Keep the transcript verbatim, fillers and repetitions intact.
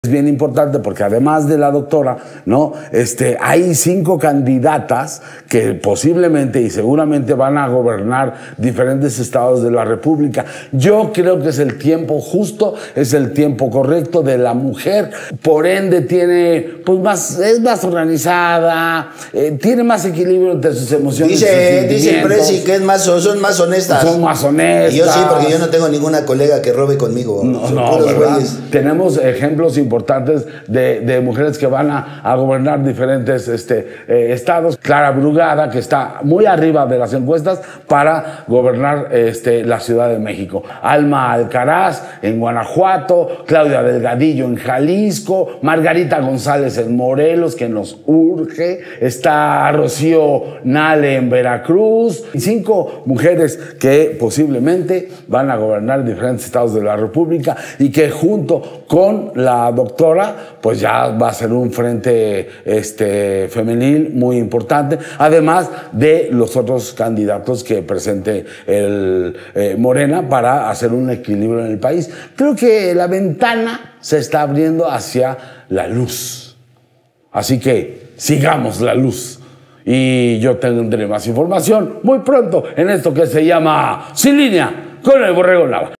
Es bien importante porque además de la doctora, ¿no? Este, hay cinco candidatas que posiblemente y seguramente van a gobernar diferentes estados de la República. Yo creo que es el tiempo justo, es el tiempo correcto de la mujer. Por ende tiene, pues más, es más organizada, eh, tiene más equilibrio entre sus emociones. Dice, dice el Presi que es más, son más honestas. Son más honestas. Y yo sí, porque yo no tengo ninguna colega que robe conmigo. No, son no, puros ¿verdad? güeyes. Tenemos ejemplos importantes de, de mujeres que van a, a gobernar diferentes este, eh, estados. Clara Brugada, que está muy arriba de las encuestas para gobernar este, la Ciudad de México. Alma Alcaraz en Guanajuato, Claudia Delgadillo en Jalisco, Margarita González en Morelos, que nos urge. Está Rocío Nale en Veracruz. Y cinco mujeres que posiblemente van a gobernar diferentes estados de la República y que junto con la doctora pues ya va a ser un frente este, femenil muy importante, además de los otros candidatos que presente el eh, Morena para hacer un equilibrio en el país. Creo que la ventana se está abriendo hacia la luz. Así que sigamos la luz. Y yo tendré más información muy pronto en esto que se llama Sin Línea con el Borrego Nava.